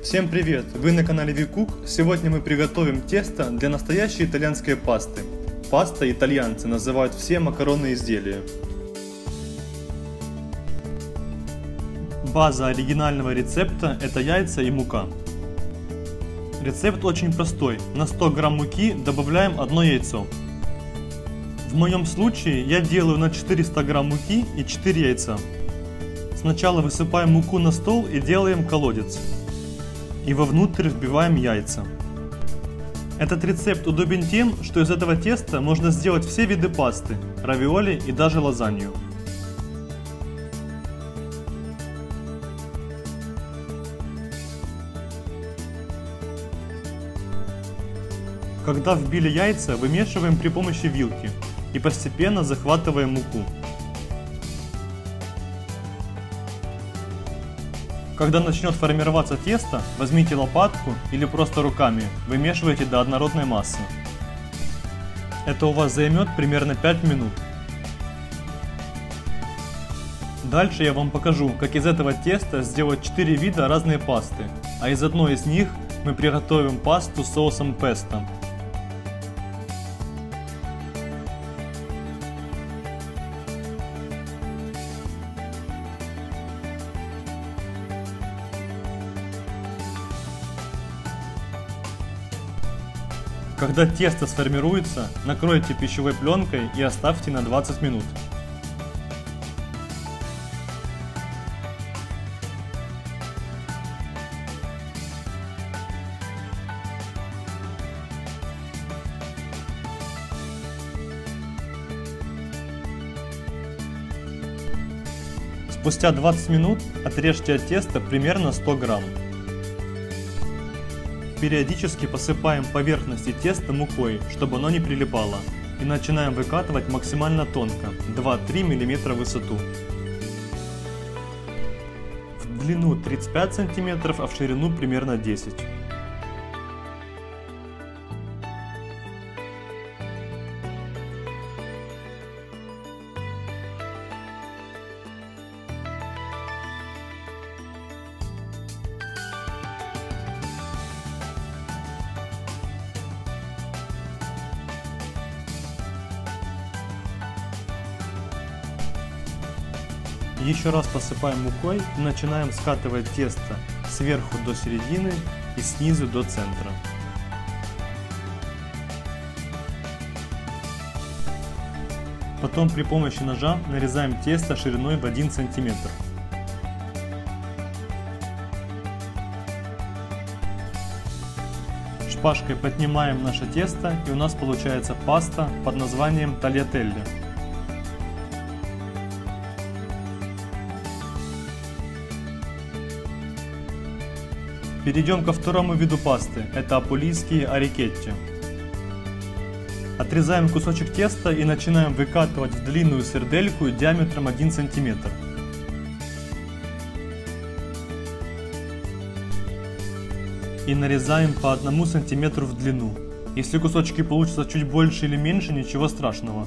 Всем привет! Вы на канале VCook. Сегодня мы приготовим тесто для настоящей итальянской пасты. Паста итальянцы называют все макаронные изделия. База оригинального рецепта – это яйца и мука. Рецепт очень простой. На 100 грамм муки добавляем 1 яйцо. В моем случае я делаю на 400 грамм муки и 4 яйца. Сначала высыпаем муку на стол и делаем колодец. И вовнутрь вбиваем яйца. Этот рецепт удобен тем, что из этого теста можно сделать все виды пасты, равиоли и даже лазанью. Когда вбили яйца, вымешиваем при помощи вилки и постепенно захватываем муку. Когда начнет формироваться тесто, возьмите лопатку или просто руками, вымешивайте до однородной массы. Это у вас займет примерно 5 минут. Дальше я вам покажу, как из этого теста сделать 4 вида разной пасты, а из одной из них мы приготовим пасту с соусом песто. Когда тесто сформируется, накройте пищевой пленкой и оставьте на 20 минут. Спустя 20 минут отрежьте от теста примерно 100 грамм. Периодически посыпаем поверхности теста мукой, чтобы оно не прилипало, и начинаем выкатывать максимально тонко, 2-3 мм в высоту. В длину 35 см, а в ширину примерно 10 см. Еще раз посыпаем мукой и начинаем скатывать тесто сверху до середины и снизу до центра. Потом при помощи ножа нарезаем тесто шириной в 1 см. Шпажкой поднимаем наше тесто, и у нас получается паста под названием тальятелле. Перейдем ко второму виду пасты, это апулийские арикетти. Отрезаем кусочек теста и начинаем выкатывать в длинную сердельку диаметром 1 см. И нарезаем по 1 см в длину. Если кусочки получатся чуть больше или меньше, ничего страшного.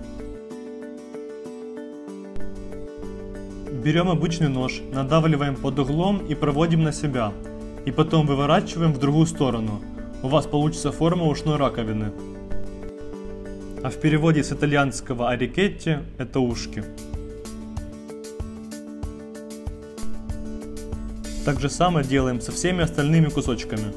Берем обычный нож, надавливаем под углом и проводим на себя. И потом выворачиваем в другую сторону. У вас получится форма ушной раковины. А в переводе с итальянского арикетти это ушки. Так же самое делаем со всеми остальными кусочками.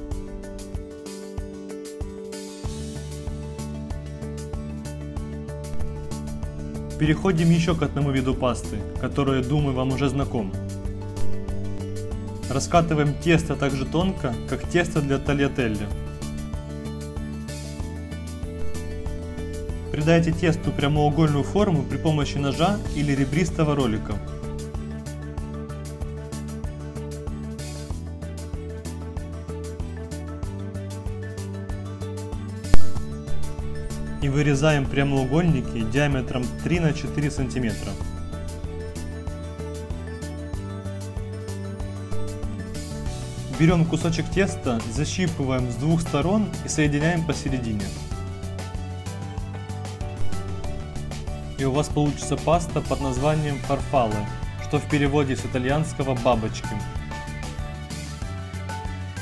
Переходим еще к одному виду пасты, который, думаю, вам уже знаком. Раскатываем тесто так же тонко, как тесто для тальятелле. Придайте тесту прямоугольную форму при помощи ножа или ребристого ролика. И вырезаем прямоугольники диаметром 3 на 4 см. Берем кусочек теста, защипываем с двух сторон и соединяем посередине. И у вас получится паста под названием фарфалле, что в переводе с итальянского бабочки.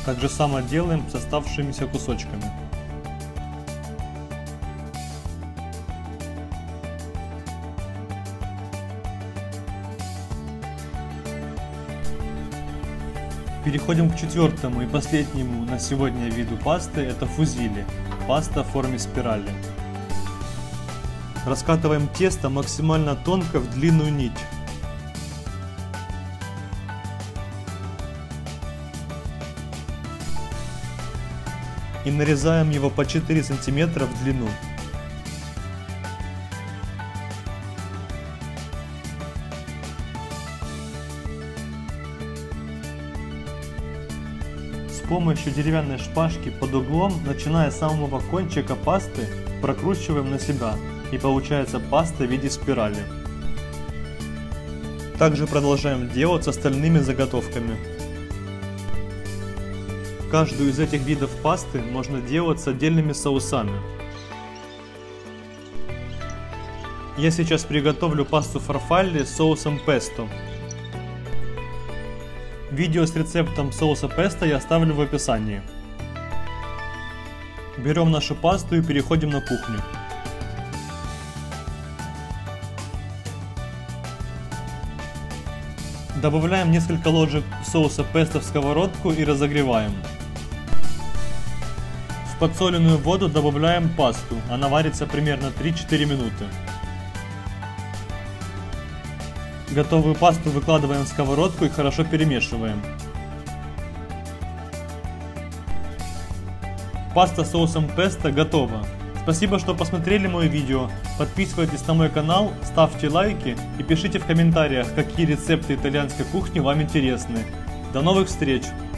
Так же самое делаем с оставшимися кусочками. Переходим к четвертому и последнему на сегодня виду пасты, это фузили, паста в форме спирали. Раскатываем тесто максимально тонко в длинную нить. И нарезаем его по 4 см в длину. С помощью деревянной шпажки под углом, начиная с самого кончика пасты, прокручиваем на себя, и получается паста в виде спирали. Также продолжаем делать с остальными заготовками. Каждую из этих видов пасты можно делать с отдельными соусами. Я сейчас приготовлю пасту фарфалли с соусом песто. Видео с рецептом соуса песто я оставлю в описании. Берем нашу пасту и переходим на кухню. Добавляем несколько ложек соуса песто в сковородку и разогреваем. В подсоленную воду добавляем пасту, она варится примерно 3-4 минуты. Готовую пасту выкладываем в сковородку и хорошо перемешиваем. Паста с соусом песто готова. Спасибо, что посмотрели мое видео. Подписывайтесь на мой канал, ставьте лайки и пишите в комментариях, какие рецепты итальянской кухни вам интересны. До новых встреч!